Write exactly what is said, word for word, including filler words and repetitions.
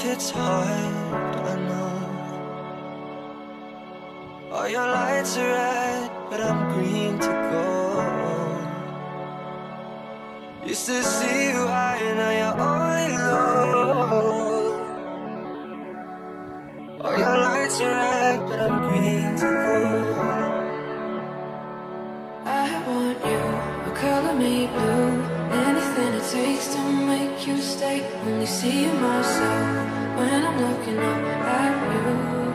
it's hard, I know. All your lights are red, but I'm green to go. Used to see you high, now you're only low. All your lights are red, but I'm green to go. I want you, but color me blue. Anything it takes to make you stay. Only see myself when I'm looking up at you.